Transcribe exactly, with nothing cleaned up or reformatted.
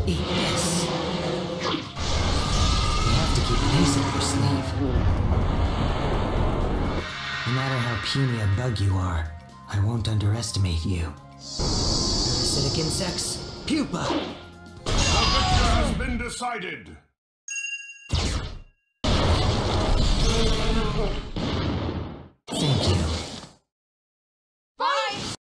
Eat this. You have to keep pace up your sleeve. No matter how puny a bug you are, I won't underestimate you. Parasitic insects, pupa! The victor has been decided!